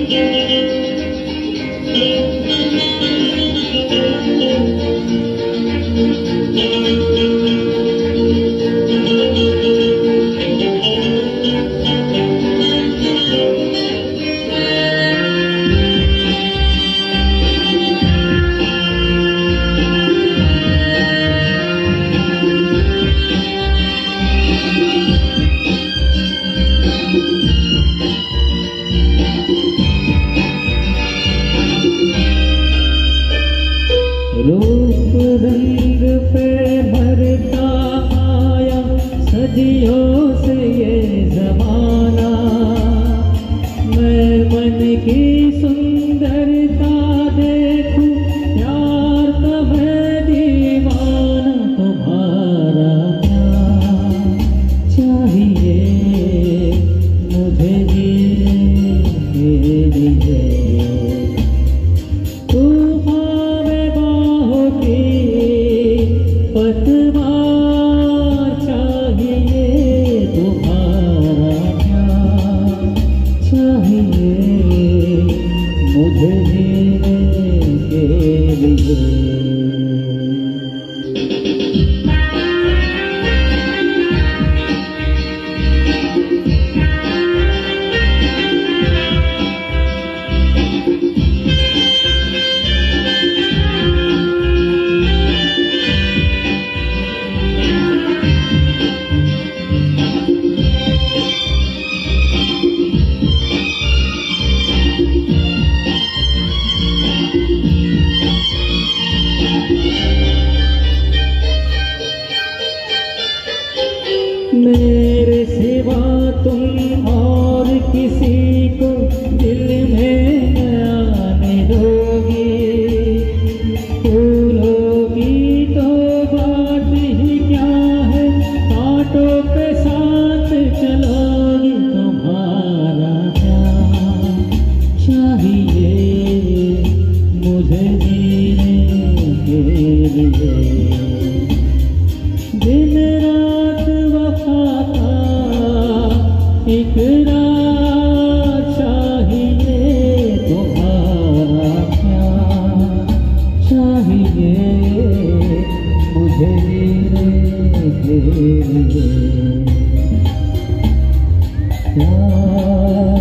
रूप रंग पे भरता आया सदियों से ये जमाना। मैं मन की सुंदरता देखूं प्यार का मैं दीवाना। तुम्हारा प्यार चाहिए मुझे जीने के लिए। पतवार चाहिए तुम्हारा प्यार चाहिए मुझे जीने के लिए। मेरे सिवा तुम और किसी को दिल में न आने दोगी। फूलों की तो बात ही क्या है, कांटों पे साथ चलोगी। तुम्हारा प्यार चाहिए मुझे जीने के लिए। दिन रात वफा का इकरार चाहिए तुम्हारा प्यार चाहिए मुझे जीने के लिए। प्यार